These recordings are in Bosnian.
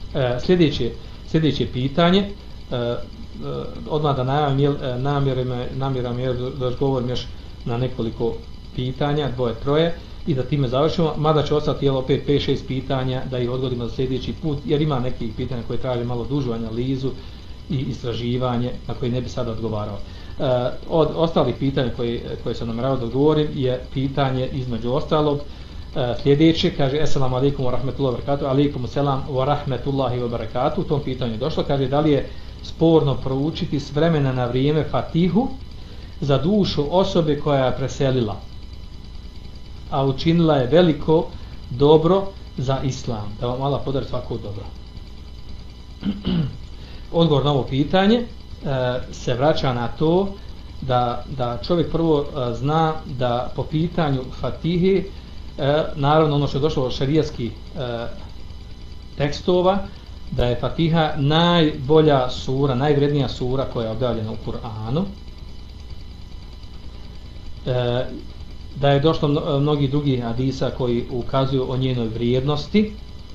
Sljedeće pitanje, odmah da namjeram je da odgovorim još na nekoliko pitanja, dvoje, troje, i da time završimo, mada će ostati opet 5-6 pitanja da ih odgodimo za sljedeći put, jer ima nekih pitanja koje traže malo dužu analizu i istraživanje na koje ne bi sada odgovarao. Od ostalih pitanja koje sam namjeravao da odgovorim je pitanje između ostalog sljedeće, kaže Assalamu alaikum wa rahmatullahi wa barakatuh, alaikum selam wa rahmatullahi wa barakatuh. U tom pitanju je došlo, kaže da li je sporno proučiti s vremena na vrijeme Fatihu za dušu osobe koja je preselila, a učinila je veliko dobro za Islam, da vam Allah podari svako dobro. Odgovor na ovo pitanje se vraća na to da čovjek prvo zna da po pitanju Fatihe, naravno ono što je došlo od šerijatskih tekstova, da je Fatiha najbolja sura, najvrednija sura koja je objavljena u Kur'anu, da je došlo mnogi drugi hadisa koji ukazuju o njenoj vrijednosti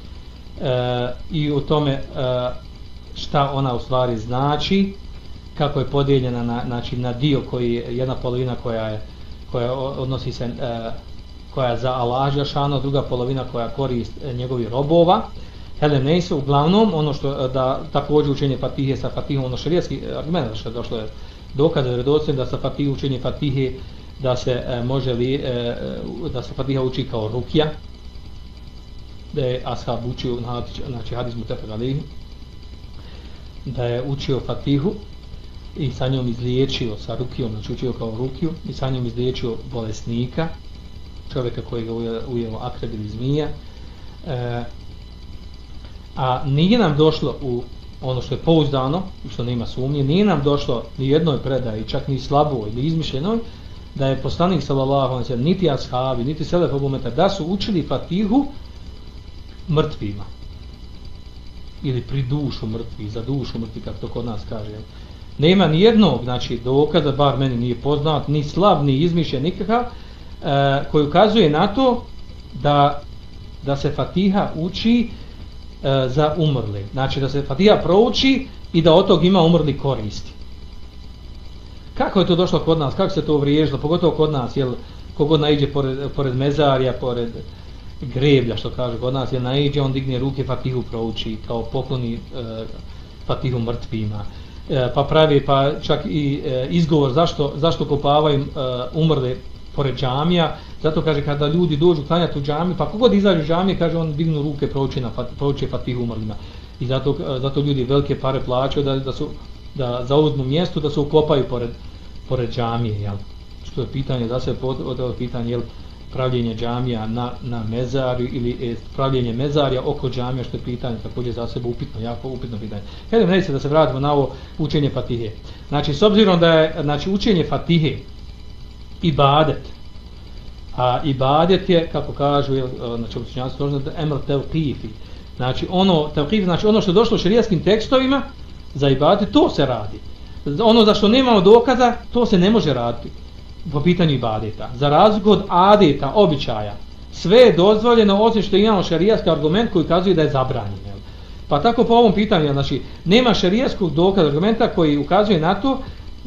i o tome šta ona u stvari znači, kako je podijeljena na dio koji je jedna polovina koja odnosi se koja je za Allah dželešanu, druga polovina koja korist njegovih robova. Uglavnom ono što da također učenje Fatihe sa Fatihom, ono šerijatski argument što je došlo je dokaz vjerodostojno da sa Fatihe učenje Fatihe da se da se Fatiha uči kao rukja, da je ashab učio, znači hadis mutefek alejhi, da je učio Fatihu i sa njom izliječio, sa rukijom, znači učio kao rukiju i sa njom izliječio bolesnika, čovjeka koji ga ujelo akreb ili zmija. A nije nam došlo u ono što je pouzdano, što nema sumnje, nije nam došlo ni jednoj predaji, čak ni slaboj ili izmišljenoj, da je poslanik sallallahu alejhi ve sellem, niti ashabi, niti selef umeta da su učili Fatihu mrtvima ili pri dušu mrtvi, za dušu mrtvi, kako to kod nas kaže. Nema ni jednog, znači dokaza, bar meni nije poznat, ni slab, ni izmišljen nikakav, koji ukazuje na to da se Fatiha uči za umrli. Znači da se Fatiha prouči i da od tog ima umrli koristi. Kako je to došlo kod nas? Kako se to uvriježilo? Pogotovo kod nas, jel kogod naiđe pored mezarja, pored greblja, što kaže kod nas, jel naiđe, on digne ruke, Fatihu prouči, kao pokloni Fatihu mrtvima. Pa pravi, pa čak i izgovor zašto kopavaju umrle pored džamija, zato kaže kada ljudi dođu klanjati u džamiju, pa kogod izađe u džamije, kaže on dignu ruke, prouči Fatihu umrlima. I zato ljudi velike pare plaćaju da zauzmu mjesto, da se ukopaju pored džamije, jel? Što je pitanje za sebe, pitanje jel pravljenje džamija na mezarju ili pravljenje mezarja oko džamija, što je pitanje također za sebe upitno, jako upitno pitanje. Hajde ne se da se vratimo na ovo učenje Fatihe. Znači s obzirom da je učenje Fatihe ibadet, a ibadet je, kako kažu, znači učenjaci to da emr tevqifi. Znači ono što je došlo u šerijatskim tekstovima za ibadet, to se radi. Ono za što nemamo dokaza, to se ne može raditi po pitanju ibadeta. Za razliku od adeta, običaja, sve je dozvoljeno osim što imamo šerijatski argument koji ukazuje da je zabranjeno. Pa tako po ovom pitanju, znači nema šerijatskog dokaza, argumenta koji ukazuje na to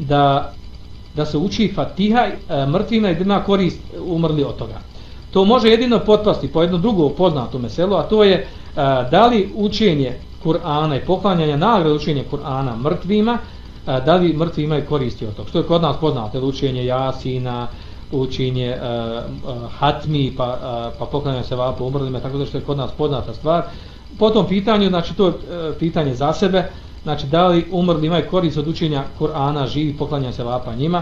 da se uči Fatiha mrtvima i da ima korist umrli od toga. To može jedino potpasti po jedno drugo poznato meselo, a to je da li učenje Kur'ana i poklanjanje nagrade učenje Kur'ana mrtvima, da li mrtvi imaju koristi od toga. Što je kod nas poznato, učenje Jasina, učenje Hatmi, pa poklanjanje sevapa umrlima, tako da što je kod nas poznata stvar. Po tom pitanju, znači to je pitanje za sebe, znači da li umrli imaju korist od učenja Kur'ana, živi, poklanjanje sevapa njima,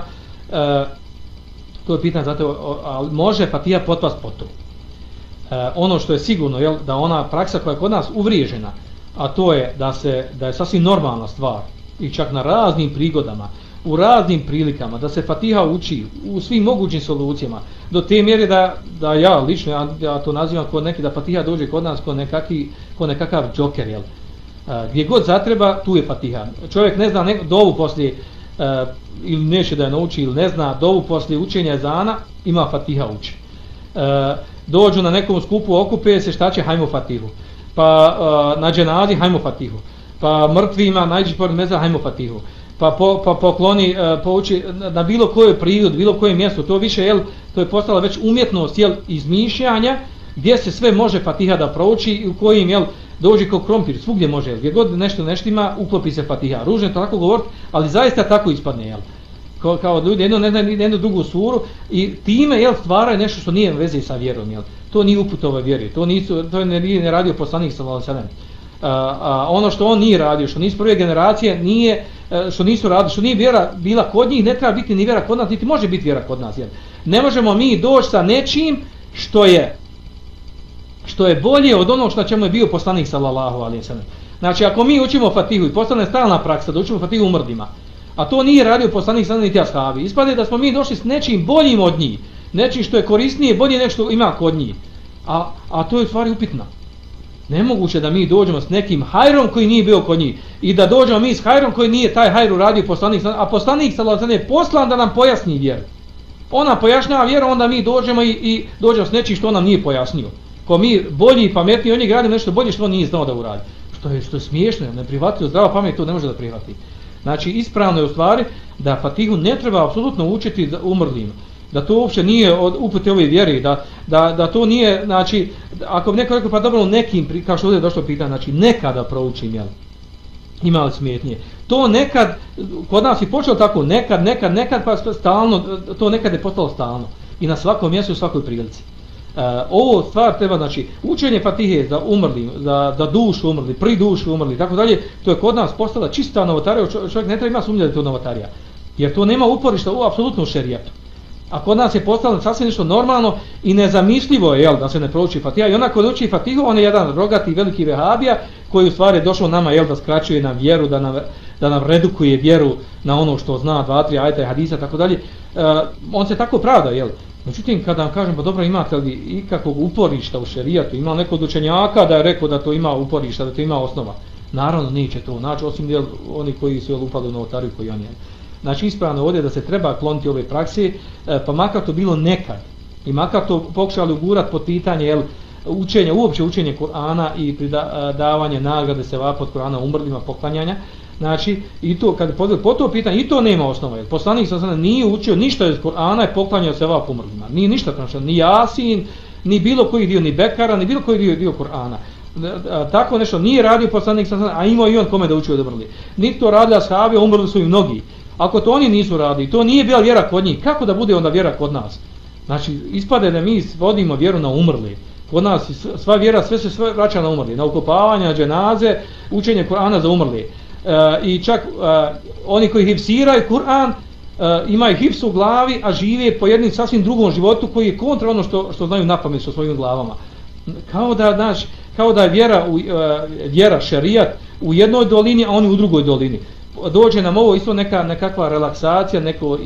to je pitanje zato, ali može Fatiha potpast po to. Ono što je sigurno, jel, da ona praksa koja je kod nas uvriježena, a to je da je sasvim normalna stvar i čak na raznim prigodama, u raznim prilikama, da se Fatiha uči u svim mogućim solucijama, do te mjere da ja lično, ja to nazivam kod neki, da Fatiha dođe kod nas kod nekakav džoker, jel? Gdje god zatreba, tu je Fatiha. Čovjek ne zna dovu poslije, ili neće da je nauči, ili ne zna dovu poslije učenja ezana, ima Fatiha uči. Dođu na nekom skupu, okupe se, šta će, hajmo Fatihu. pa na dženazi hajmo fatihu, pa mrtvima najđi pored meza hajmo fatihu, pa pokloni, pouči na bilo kojoj prirodi, bilo kojem mjestu, to više, jel, to je postala već umjetnost, jel, izmišljanja, gdje se sve može fatiha da prouči i u kojim, jel, dođi kao krompir, svugdje može, jel, gdje god nešto ima, uklopi se fatiha. Ružno je to tako govoriti, ali zaista tako ispadne, jel. Kao ljudi jedno ne znaju jednu drugu suru i time, jel, stvaraju nešto što nije veze sa vjerom, jel. To nije uput ove vjeri, to ne radio poslanik sallallahu alejhi ve sellem. Ono što on nije radio, što nisu prve generacije, nije, što nisu radili, što nije vjera bila kod njih, ne treba biti ni vjera kod nas, niti može biti vjera kod nas, jel. Ne možemo mi doći sa nečim što je bolje od onog što čemu je bio poslanik sallallahu alejhi ve sellem. Znači, ako mi učimo fatihu i postane stalna praksa da učimo fatihu umrdima, a to nije radio poslanik sallallahu niti ashabi, ispade da smo mi došli s nečim boljim od njih, nečim što je korisnije, bolje nego što ima kod njih. A to je u stvari upitno. Nemoguće da mi dođemo s nekim hajrom koji nije bio kod njih i da dođemo mi s hajrom koji nije taj hajr uradio poslanik, a poslanik sallallahu alejhi ve sellem je poslan da nam pojasni vjeru. Ona pojašnjava vjeru, onda mi dođemo i dođemo s nečim što on nam nije pojasnio. Ko mi bolji i pametniji od njih radimo nešto bolje što on nije znao da uradi. Što je smiješno, neprihvatljivo, zdrava pamet to ne može da prihvati. Znači, ispravno je u stvari da fatihu ne treba apsolutno učiti umrlima. Da to uopće nije od upute ove vjeri, da to nije, znači, ako bi neko rekao pa dobro nekim, kao što ovdje je došlo pitanje, znači nekada proučim, jel, imali smetnje. To nekad, kod nas je počelo tako, nekad, pa stalno, to nekad je postalo stalno. I na svakom mjestu, u svakoj prilici. Ovo stvar treba, znači, učenje fatihe za umrli, za dušu umrli, pri dušu umrli, tako dalje, to je kod nas postala čista novotarija, čovjek ne treba ima sumnje da je to novotarija. Jer to nema uporišta apsolutno u šerijatu. A kod nas je postalo sasvim nešto normalno i nezamislivo je, jel, da se ne prouči fatiha. I onako ko uči fatihu, on je jedan rogati veliki vehabija koji u stvari je došao nama, jel, da skraćuje nam vjeru, da nam redukuje vjeru na ono što zna, 2-3 ajeta i hadisa, tako dalje. On se tako pravda, jel. Međutim, kada vam kažem, pa dobro, imate li ikakvog uporišta u šerijatu, ima neko od učenjaka da je rekao da to ima uporišta, da to ima osnova. Naravno, neće to naći, osim jel, oni koji su upali u novotariju koji on je. Znači, ispravno ovdje da se treba kloniti ove prakse, pa makar to bilo nekad, i makar to pokušali ugurati pod pitanje, jel, učenja, uopće učenje Kur'ana i davanje nagrade sevapa od Kur'ana umrlima, poklanjanja. Znači, i to, kad je po to pitanje, i to nema osnova. Jer poslanik sallallahu nije učio ništa iz Kur'ana i poklanjao sevap umrlima. Nije ništa pronašao, ni Jasin, ni bilo koji dio, ni Bekara, ni bilo koji dio Kur'ana. Tako nešto nije radio poslanik sallallahu, a imao i on kome da učio da umrli. Niti to radili ashabi, umrli su i mnogi. Ako to oni nisu radili, to nije bila vjera kod njih, kako da bude onda vjera kod nas? Znači, ispade da mi vodimo vjeru na umrli. Kod nas sva vjera, sve se vraća na umrli. Na ukopavanje, na dženaze, učenje Kur'ana za umrli. I čak oni koji hifsiraju Kur'an, imaju hifs u glavi, a žive po jednim sasvim drugom životu koji je kontra ono što znaju napamet sa svojim glavama. Kao da je vjera šerijat u jednoj dolini, a oni u drugoj dolini. Dođe nam ovo isto nekakva relaksacija,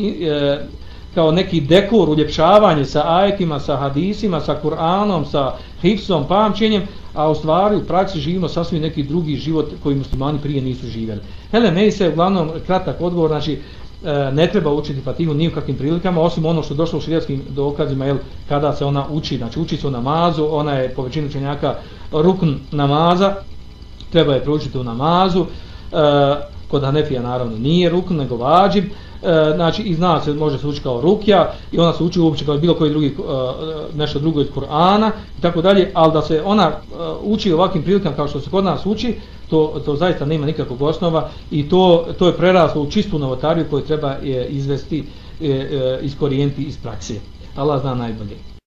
kao neki dekor, uljepšavanje sa ajetima, sa hadisima, sa Kur'anom, sa hifsom, pamćenjem, a u stvari u praksi živimo sasvim neki drugi život koji muslimani prije nisu živjeli. Hele, meni se uglavnom kratak odgovor, znači ne treba učiti fatihu ni u kakvim prilikama, osim ono što je došlo u šerijatskim dokazima, jel, kada se ona uči, znači uči se u namazu, ona je po većini učenjaka rukn namaza, treba je proučiti u namazu, kod Hanefija naravno nije rukn, nego vađib, znači i zna se, može se uči kao rukja i ona se uči uopće kao bilo koji drugi, nešto drugo iz Kur'ana i tako dalje, ali da se ona uči ovakvim prilikama kao što se kod nas uči, to zaista nema nikakvog osnova i to je preraslo u čistu novotariju koju treba izvesti, iskorijeniti iz prakse. Allah zna najbolje.